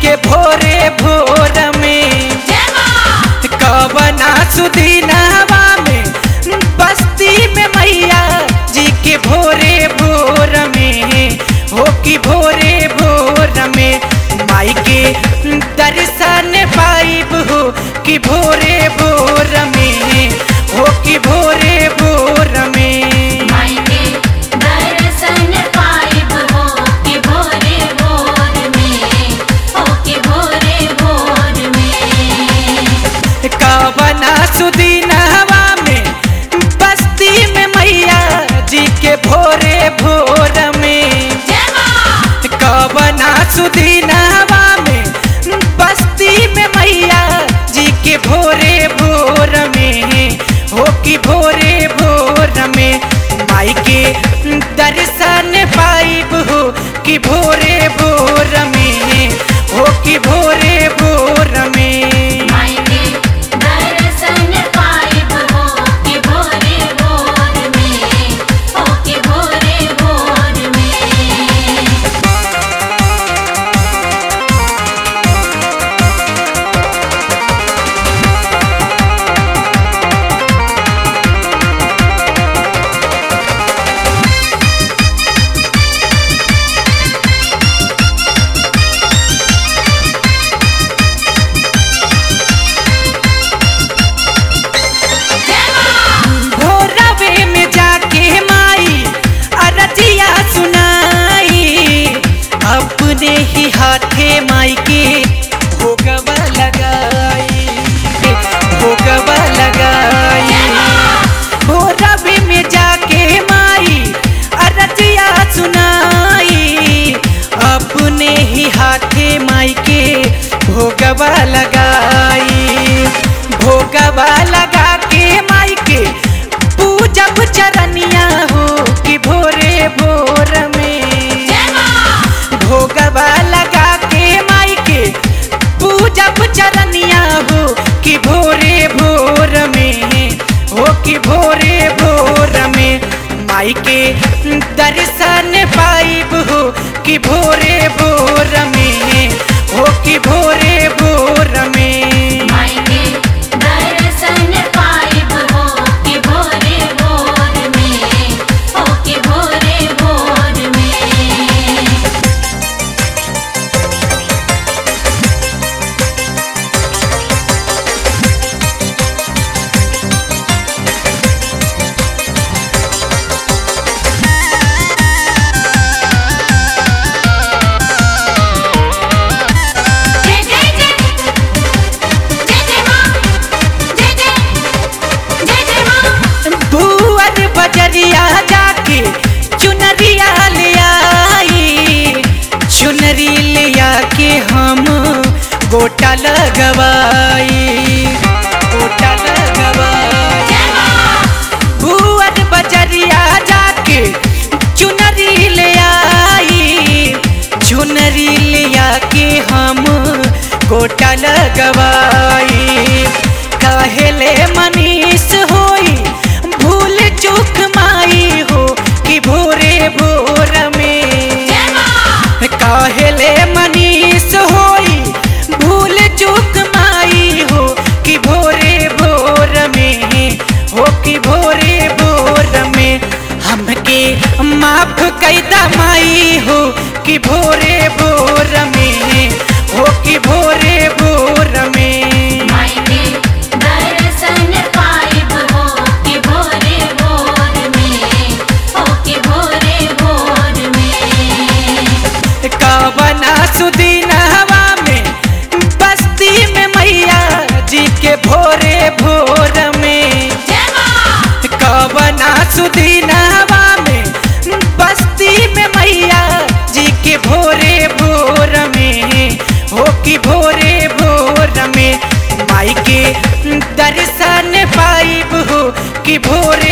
के भोरे भोर में कवना सुदीनवा में बस्ती में मैया जी के भोरे भोर में हो कि भोरे भोर में माई के दर्शन पाइब हो कि भोरे भोर में हो कि भोरे भोर में माई के दर्शन पाइब हो कि भोरे भोर में हो कि भोरे भोर में कवना सुदीनवा में बस्ती में मैया जी के भोरे भोर में कवना सुदीनवा में बस्ती में मैया जी के भोरे भोर में हो कि भोरे भोर में माई के दर्शन पाइब हो कि भोरे भोर में हो कि भोरे भोर में माई के दर्शन पाइब हो कि भोरे भोर में हो कि भोरे भोर में भोरवे में जाके माई अरजिया सुनाई अपने ही हाथे माई के भोगवा लगाई भोगवा लगाई भोरवे में जाके माई अरजिया सुनाई अपने ही हाथे माई के भोगवा लगाई भोगवा लगा के माई के पूजब चरनिया हो कि भोरे भोर में भोगवा लगा के माई के पूजब चरनिया हो कि भोरे भोर में हो कि भोरे भोर में माई के दर्शन पाइब हो कि भोरे भोर में हो कि भोरे भोर में माई के दर्शन पाइब हो कि भोरे भोर में हो कि भोरे भोर में जय जय जय जय जय मां जय जय जय जय मां भुवन बजरिया जाके चुनरिया ले आई चुनरी ले आके हम गोटा लगवाई गोटा लगवाई भुवन बजरिया जाके चुनरी ले आई चुनरी ले आके हम गोटा लगवाई कहेले मनीष होई भूल चूक माई हो कि भोरे भोर में कहेले मनीष होई भूल चूक माई हो कि भोरे भोर में हो कि भोरे भोर में हमके माफ कैदा माई हो कि भोरे भोर में हो कि भोरे भोर में माई के दर्शन पाइब हो कि भोरे भोर में हो कि भोरे भोर में कवना सुदीनवा में बस्ती में मैया जी के भोरे भोर में कवना सुदीनवा में बस्ती में मैया जी के भोरे भोर में हो कि भोरे भोर में माई के दर्शन पाइब हो कि भोरे